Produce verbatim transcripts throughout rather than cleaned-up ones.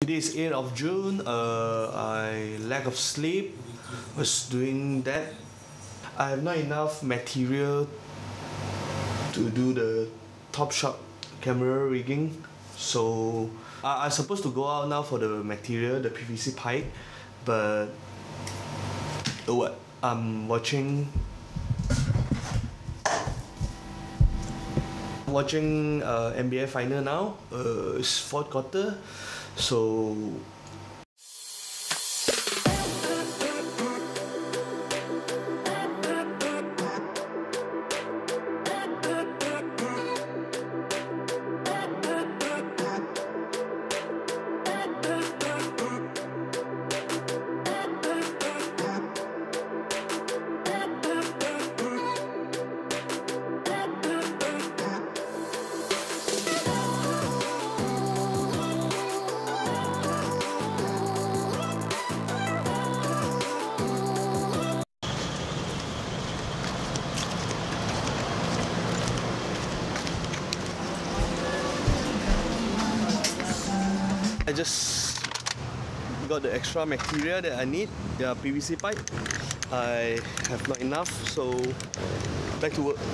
Today is eighth of June. Uh, I lack of sleep was doing that. I have not enough material to do the top shot camera rigging, so I, I'm supposed to go out now for the material, the P V C pipe, but uh, what I'm watching watching uh, N B A final now. Uh, it's fourth quarter, so I just got the extra material that I need, the P V C pipe. I have not enough, so back to work.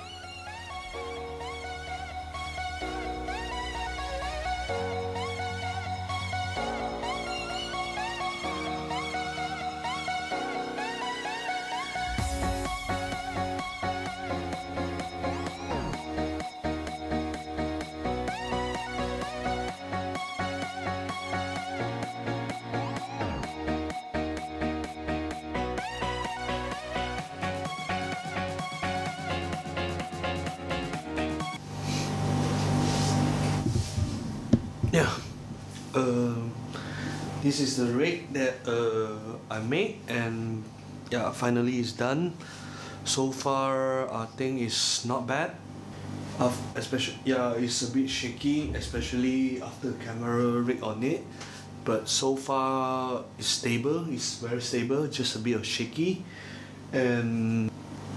Yeah, uh, this is the rig that uh, I made, and yeah, finally it's done. So far, I think it's not bad. Uh, especially, yeah, it's a bit shaky, especially after the camera rig on it. But so far, it's stable. It's very stable. Just a bit of shaky, and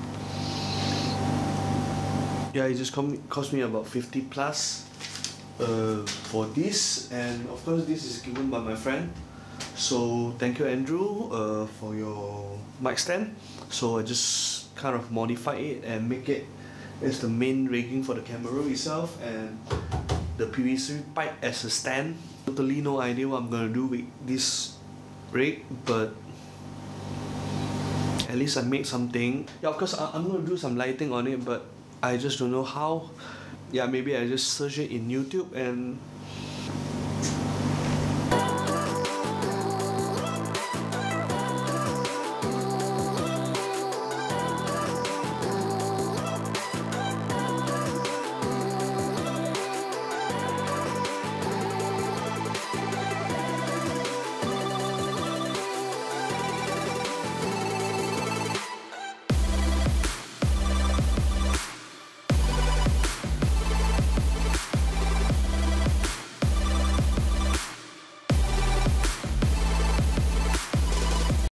yeah, it just cost me about fifty plus. Uh, for this, and of course this is given by my friend, so thank you, Andrew, uh, for your mic stand. So I just kind of modify it and make it as the main rigging for the camera itself, and the P V C pipe as a stand. Totally no idea what I'm gonna do with this rig, but at least I made something. Yeah, of course I, I'm gonna do some lighting on it, but I just don't know how. Yeah, maybe I just search it in YouTube and